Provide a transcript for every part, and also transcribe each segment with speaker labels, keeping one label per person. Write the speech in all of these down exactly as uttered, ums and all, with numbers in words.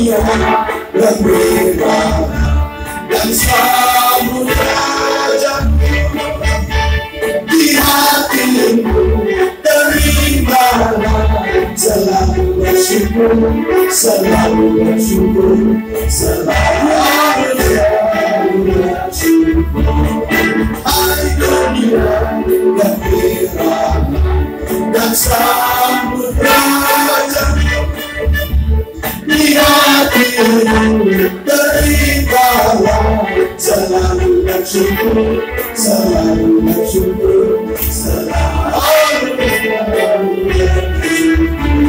Speaker 1: dunia berbeda dan samudera di hatimu terimalah selalu bersyukur, selalu bersyukur, selalu bersyukur. Hai dunia yang irama dan samudera di hatimu terimalah selalu bersyukur, selalu bersyukur, selalu bersyukur.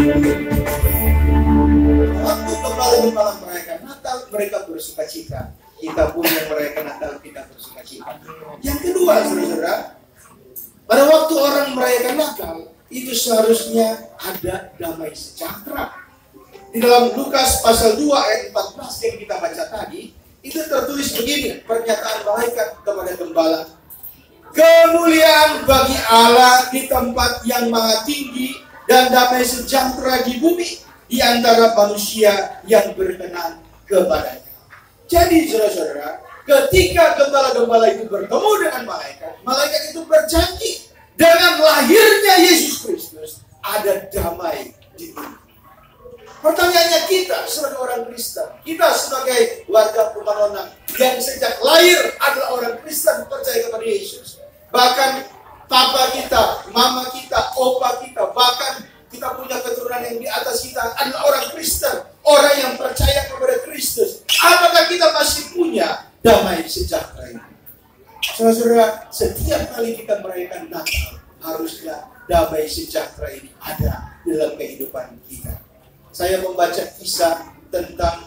Speaker 1: Waktu gembala-gembala merayakan Natal, mereka bersuka cita. Kita pun yang merayakan Natal, kita bersuka cita. Yang kedua, saudara, pada waktu orang merayakan Natal, itu seharusnya ada damai sejahtera. Di dalam Lukas pasal dua ayat empat belas yang kita baca tadi, itu tertulis begini, pernyataan malaikat kepada gembala. Kemuliaan bagi Allah di tempat yang maha tinggi dan damai sejahtera di bumi di antara manusia yang berkenan kepadanya. Jadi saudara-saudara, ketika gembala-gembala itu bertemu dengan malaikat, malaikat itu berjanji dengan lahirnya Yesus Kristus ada damai di bumi. Pertanyaannya, kita sebagai orang Kristen, kita sebagai warga Pemaronang yang sejak lahir adalah orang Kristen percaya kepada Yesus. Bahkan papa kita, mama kita, opa kita, bahkan kita punya keturunan yang di atas kita adalah orang Kristen, orang yang percaya kepada Kristus. Apakah kita masih punya damai sejahtera ini? Saudara-saudara, setiap kali kita merayakan Natal, harusnya damai sejahtera ini ada dalam kehidupan kita. Saya membaca kisah tentang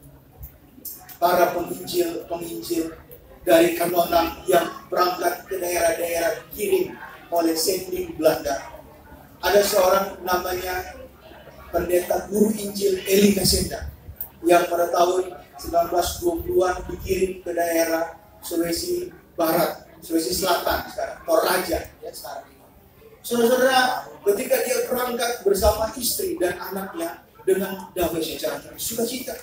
Speaker 1: para penginjil-penginjil dari Kanonan yang berangkat ke daerah-daerah dikirim oleh sending Belanda. Ada seorang namanya pendeta guru Injil Eli Kasenda yang pada tahun seribu sembilan ratus dua puluhan dikirim ke daerah Sulawesi Barat, Sulawesi Selatan sekarang, Toraja ya sekarang ini. Saudara-saudara, ketika dia berangkat bersama istri dan anaknya dengan damai sejahtera, sukacita.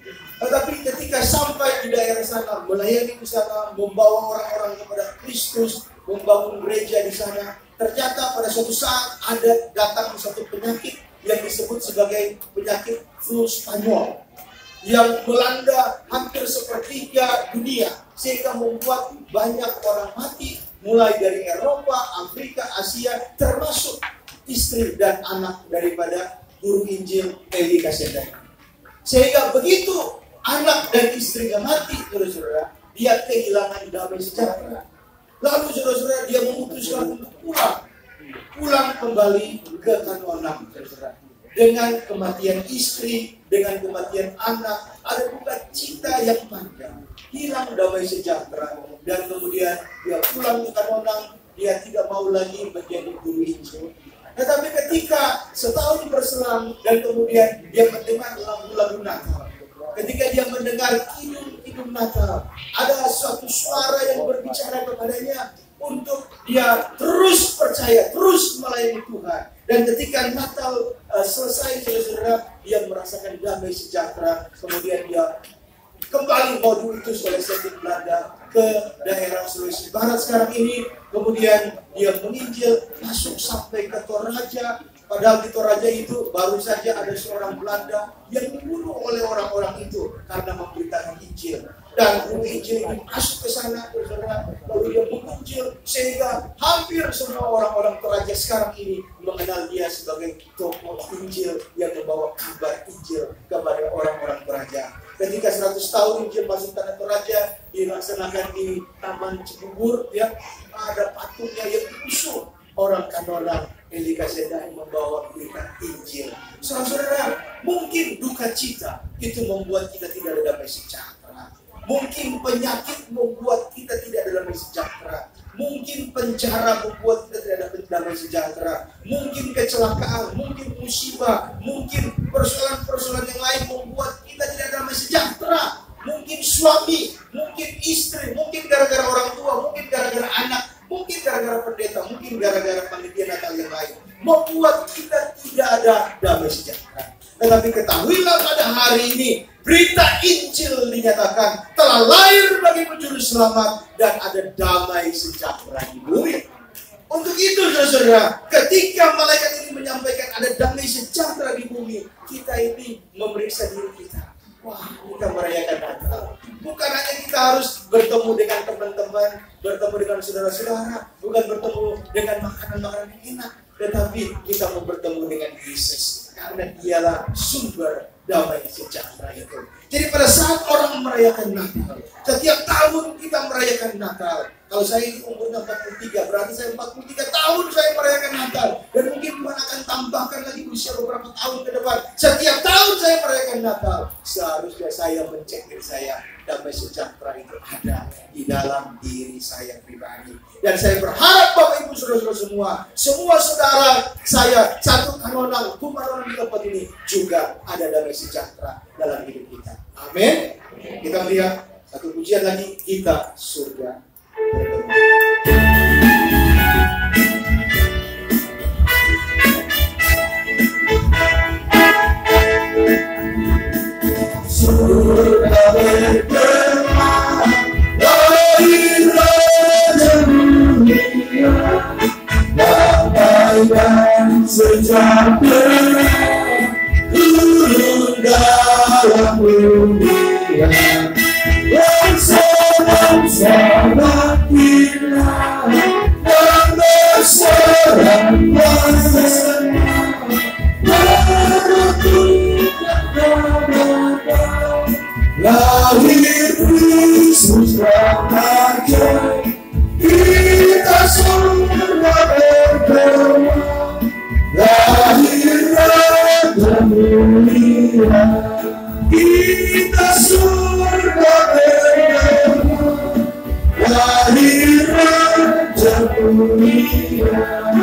Speaker 1: Tetapi ketika sampai di daerah sana, melayani di sana, membawa orang-orang kepada Kristus, membangun gereja di sana, ternyata pada suatu saat ada datang satu penyakit yang disebut sebagai penyakit flu Spanyol yang melanda hampir sepertiga dunia, sehingga membuat banyak orang mati, mulai dari Eropa, Afrika, Asia, termasuk istri dan anak daripada guru Injil Eli Kasenda. Sehingga begitu anak dan istrinya mati, saudara-saudara, dia kehilangan damai sejahtera. Lalu saudara-saudara, dia memutuskan untuk pulang, pulang kembali ke Kanonan, saudara. Dengan kematian istri, dengan kematian anak, ada duka cita yang panjang, hilang damai sejahtera, dan kemudian dia pulang ke Kanonan. Dia tidak mau lagi menjadi guru Injil. Tetapi ketika setahun berselang dan kemudian dia mendengar lagu-lagu Natal, ketika dia mendengar kidung-kidung Natal, ada suatu suara yang berbicara kepadanya untuk dia terus percaya, terus melayani Tuhan. Dan ketika Natal uh, selesai, saudara-saudara, dia merasakan damai sejahtera. Kemudian dia kembali mau diutus oleh sending Belanda ke daerah Sulawesi Barat sekarang ini. Kemudian dia menginjil masuk sampai ke Toraja. Padahal di Toraja itu baru saja ada seorang Belanda yang dibunuh oleh orang-orang itu karena memberitakan Injil. Dan guru Injil ini masuk ke sana, saudara, lalu dia menginjil sehingga hampir semua orang-orang Toraja sekarang ini mengenal dia sebagai tokoh Injil yang membawa kabar Injil kepada orang-orang Toraja. Ketika seratus tahun Injil masuk tanah Toraja dilaksanakan di Taman Cibubur, ya, ada patungnya yang diusung orang Kanonan Eli Kasenda yang membawa berita Injil. Saudara-saudara, mungkin duka cita itu membuat kita tidak ada damai sejahtera. Mungkin penyakit membuat kita tidak ada damai sejahtera. Mungkin penjara membuat kita tidak ada damai sejahtera. Mungkin kecelakaan, mungkin musibah, mungkin persoalan-persoalan yang lain membuat kita tidak ada damai sejahtera. Mungkin suami, mungkin istri, mungkin gara-gara orang tua, mungkin gara-gara anak, mungkin gara-gara pendeta, mungkin gara-gara panitia Natal yang lain, membuat kita tidak ada damai sejahtera. Tetapi ketahuilah pada hari ini, berita Injil dinyatakan, telah lahir bagi juru selamat dan ada damai sejahtera di bumi. Untuk itu saudara, ketika malaikat ini menyampaikan ada damai sejahtera di bumi, kita ini memeriksa diri kita. Wah, kita merayakan Natal. Bukan hanya kita harus bertemu dengan teman-teman, bertemu dengan saudara-saudara, bukan bertemu dengan makanan-makanan yang enak, tetapi kita mau bertemu dengan Yesus, karena dialah sumber damai sejahtera itu. Jadi pada saat orang merayakan Natal, setiap tahun kita merayakan Natal. Kalau saya ini umurnya empat puluh tiga, berarti saya empat puluh tiga tahun saya merayakan Natal. Dan mungkin Tuhan akan tambahkan lagi usia beberapa tahun ke depan. Setiap tahun saya merayakan Natal. Seharusnya saya mencek diri saya, damai sejahtera itu ada di dalam diri saya pribadi. Dan saya berharap Bapak Ibu Saudara-saudara semua, semua saudara saya, satu kanonal, kumaronal di tempat ini juga ada damai sejahtera dalam hidup kita. Amin. Kita melihat satu pujian lagi, kita surga bertemu. Surga bergema, lahir Raja dunia, damai dan sejahtera turun dalam dunia. Yang senang-senang kita dan berserah-serah lahir Kristus Raja, kita surga bergema, lahir Raja mulia, kita surga bergema, lahir Raja mulia.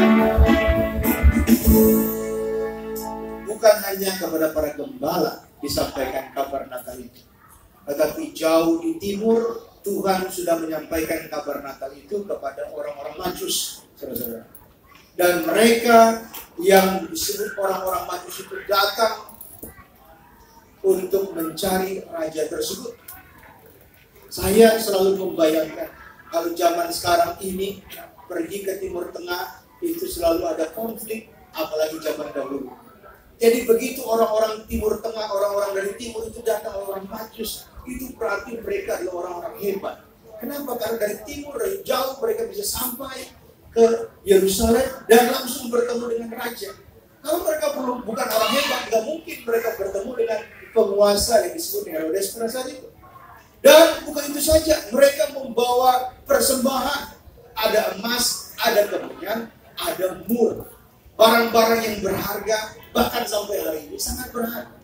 Speaker 1: Bukan hanya kepada para gembala disampaikan kabar Natal itu, tetapi jauh di timur Tuhan sudah menyampaikan kabar Natal itu kepada orang-orang Majus, saudara-saudara. Dan mereka yang disebut orang-orang Majus itu datang untuk mencari raja tersebut. Saya selalu membayangkan kalau zaman sekarang ini pergi ke Timur Tengah itu selalu ada konflik, apalagi zaman dahulu. Jadi begitu orang-orang Timur Tengah, orang-orang dari timur itu datang, orang Majus, itu berarti mereka adalah orang-orang hebat. Kenapa? Karena dari timur, dari jauh mereka bisa sampai ke Yerusalem dan langsung bertemu dengan raja. Kalau mereka belum bukan orang hebat, tidak mungkin mereka bertemu dengan penguasa yang disebut Herodes pada saat itu. Dan bukan itu saja, mereka membawa persembahan. Ada emas, ada kemenyan, ada mur. Barang-barang yang berharga, bahkan sampai hari ini sangat berharga.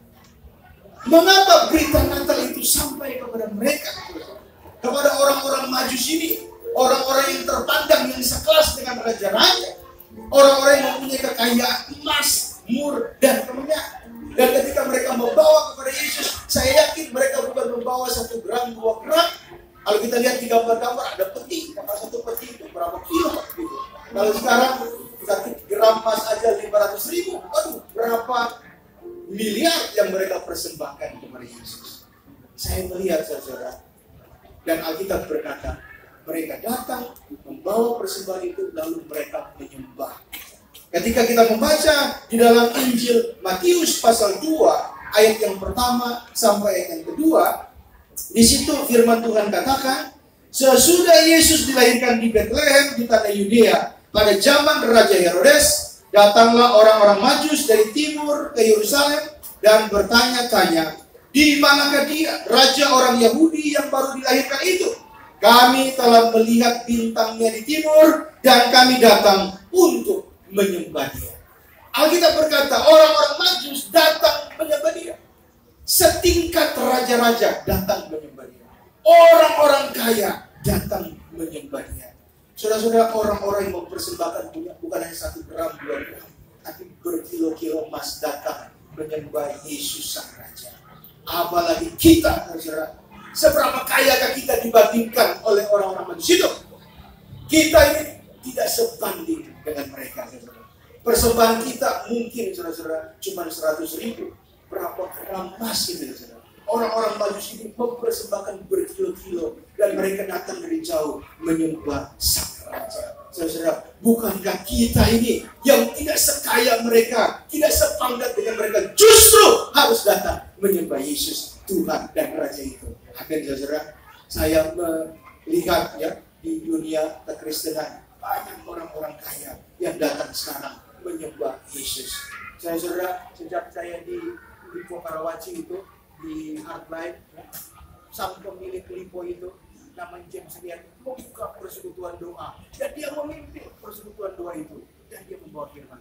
Speaker 1: Mengapa berita Natal itu sampai kepada mereka? Kepada orang-orang Majus ini, orang-orang yang terpandang yang sekelas dengan raja-raja, orang-orang yang mempunyai kekayaan emas, mur, dan kemenyan. Dan ketika mereka membawa kepada Yesus, saya yakin mereka bukan membawa satu gram, dua gram. Kalau kita lihat di gambar-gambar, ada peti, maka satu peti itu berapa kilo gitu. Kalau sekarang satu gram emas aja lima ratus ribu, aduh berapa miliar yang mereka persembahkan kepada Yesus. Saya melihat saudara, dan Alkitab berkata, mereka datang membawa persembahan itu lalu mereka menyembah. Ketika kita membaca di dalam Injil Matius pasal dua ayat yang pertama sampai ayat yang kedua, di situ firman Tuhan katakan, sesudah Yesus dilahirkan di Betlehem di tanah Yudea pada zaman Raja Herodes, datanglah orang-orang Majus dari timur ke Yerusalem dan bertanya-tanya, di manakah dia, raja orang Yahudi yang baru dilahirkan itu? Kami telah melihat bintangnya di timur dan kami datang untuk menyembah dia. Alkitab berkata, orang-orang Majus datang menyembah dia. Setingkat raja-raja datang menyembah dia. Orang-orang kaya datang menyembah dia. Saudara-saudara, orang-orang yang mempersembahkan punya bukan hanya satu gram, dua gram, tapi berkilo-kilo emas datang menyembah Yesus Sang Raja. Apalagi kita, saudara, seberapa kayakah kita dibandingkan oleh orang-orang Majus itu? Kita ini tidak sebanding dengan mereka, saudara. Persembahan kita mungkin, saudara-saudara, cuma seratus ribu. Berapa gram emas itu, saudara? orang-orang Majus ini mempersembahkan berkilo-kilo dan mereka datang dari jauh menyembah sang raja. Saudara, bukankah kita ini yang tidak sekaya mereka, tidak sepangkat dengan mereka, justru harus datang menyembah Yesus, Tuhan dan Raja itu. Amin, saudara. Saya melihat ya di dunia kekristenan banyak orang-orang kaya yang datang sekarang menyembah Yesus. Saudara, sejak saya di Lipo Karawaci itu di Hardline, ya, sang pemilik Lipo itu namanya James Rian membuka persekutuan doa dan dia memimpin persekutuan doa itu dan dia membawa firman.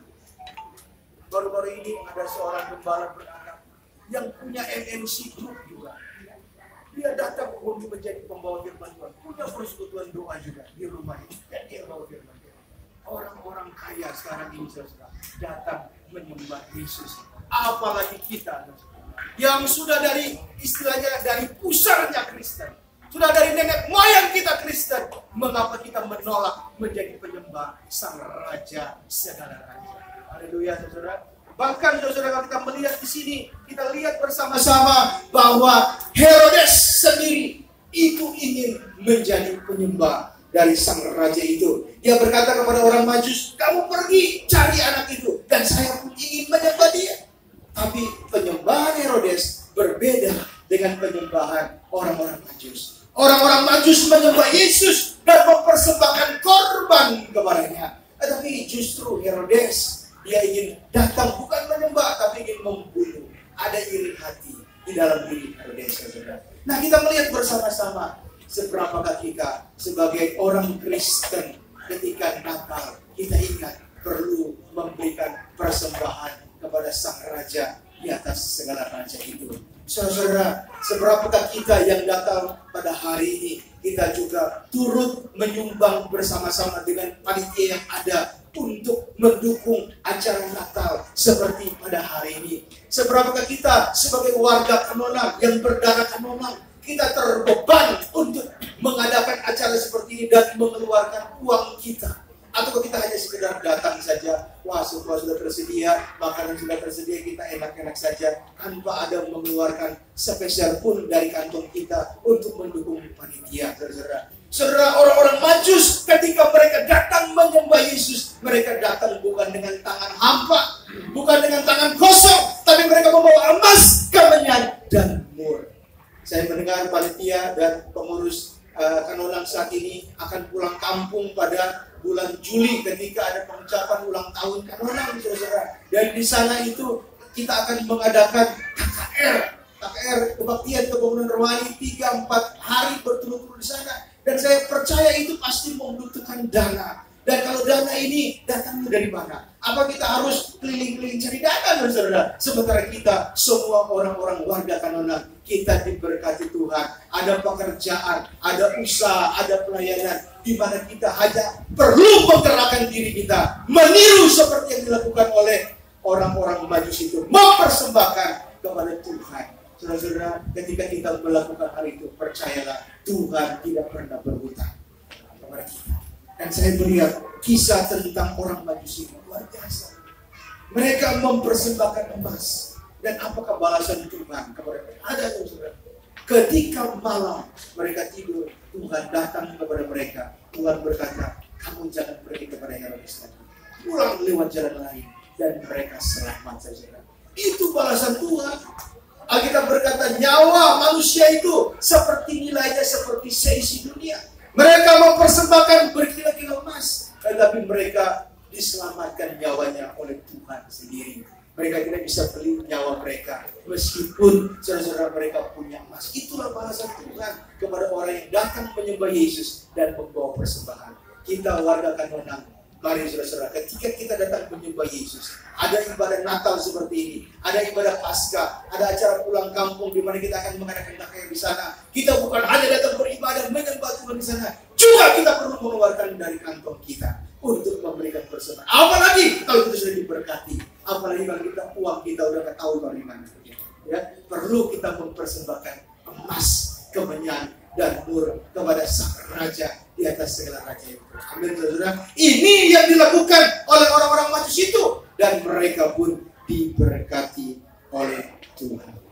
Speaker 1: Baru-baru ini ada seorang gembala beranak yang punya M N C Group juga. Dia datang untuk menjadi pembawa firman Tuhan, punya persekutuan doa juga di rumah ini dan dia membawa firman Tuhan. Orang-orang kaya sekarang ini saudara datang menyembah Yesus. Apalagi kita yang sudah dari istilahnya dari pusarnya Kristen, sudah dari nenek moyang kita Kristen, mengapa kita menolak menjadi penyembah sang Raja segala raja? Haleluya, saudara. Bahkan saudara, kalau kita melihat di sini, kita lihat bersama-sama bahwa Herodes sendiri itu ingin menjadi penyembah dari sang raja itu. Dia berkata kepada orang Majus, kamu pergi cari anak itu dan saya pun ingin menyembah dia. Tapi penyembahan Herodes berbeda dengan penyembahan orang-orang Majus. Orang-orang Majus menyembah Yesus dan mempersembahkan korban kepadanya. Tetapi justru Herodes, dia ingin datang bukan menyembah, tapi ingin membunuh. Ada iri hati di dalam diri Herodes, saudara. Nah, kita melihat bersama-sama seberapakah kita sebagai orang Kristen ketika Natal, kita ingat perlu memberikan persembahan kepada sang raja di atas segala raja itu. Saudara, seberapakah kita yang datang pada hari ini, kita juga turut menyumbang bersama-sama dengan panitia yang ada untuk mendukung acara Natal seperti pada hari ini. Seberapakah kita sebagai warga Kanonan yang berdarah Kanonan, kita terbeban untuk mengadakan acara seperti ini dan mengeluarkan uang kita? Atau kita hanya sekedar datang saja, wah semua sudah tersedia, makanan sudah tersedia, kita enak-enak saja tanpa ada mengeluarkan sepeser pun dari kantong kita untuk mendukung panitia, saudara. Saudara, orang-orang Majus ketika mereka datang menyembah Yesus, mereka datang bukan dengan tangan hampa, bukan dengan tangan kosong, tapi mereka membawa emas, kemenyan, dan mur. Saya mendengar panitia dan pengurus uh, Kanonan saat ini akan pulang kampung pada bulan Juli ketika ada pengucapan ulang tahun Kanonan, saudara. Dan di sana itu kita akan mengadakan K K R, K K R kebaktian kebangunan rohani tiga empat hari berturut-turut di sana. Dan saya percaya itu pasti membutuhkan dana. Dan kalau dana ini datangnya dari mana? Apa kita harus keliling-keliling cari dana, saudara? Sementara kita semua orang-orang warga Kanonan, kita diberkati Tuhan. Ada pekerjaan, ada usaha, ada pelayanan, di mana kita hanya perlu menggerakkan diri kita, meniru seperti yang dilakukan oleh orang-orang Majus itu, mempersembahkan kepada Tuhan. Saudara-saudara, ketika kita melakukan hal itu, percayalah Tuhan tidak pernah berhutang kepada kita. Dan saya melihat kisah tentang orang Majus ini luar biasa. Mereka mempersembahkan emas. Dan apakah balasan Tuhan kepada mereka? Ada, saudara. Ketika malam mereka tidur, Tuhan datang kepada mereka. Tuhan berkata, kamu jangan pergi kepada Herodes lagi. Pulang lewat jalan lain. Dan mereka selamat, saudara. Itu balasan Tuhan. Alkitab berkata, nyawa manusia itu seperti nilainya seperti seisi dunia. Mereka mempersembahkan berkilo-kilo emas, tetapi mereka diselamatkan nyawanya oleh Tuhan sendiri. Mereka tidak bisa beli nyawa mereka, meskipun saudara-saudara mereka punya emas. Itulah balasan Tuhan kepada orang yang datang menyembah Yesus dan membawa persembahan. Kita warga Kanonan, mari saudara-saudara, ketika kita datang menyembah Yesus, ada ibadah Natal seperti ini, ada ibadah Paskah, ada acara pulang kampung di mana kita akan mengadakan K K R di sana. Kita bukan hanya datang beribadah menyembah Tuhan di sana, juga kita perlu mengeluarkan dari kantong kita untuk memberikan persembahan. Apalagi kalau kita sudah diberkati, apalagi kalau kita uang kita udah nggak tahu dari mana. Ya, perlu kita mempersembahkan emas, kemenyan, dan mur kepada sang raja di atas segala raja itu. Amin, saudara. Ini yang dilakukan oleh orang-orang Majus itu, dan mereka pun diberkati oleh Tuhan.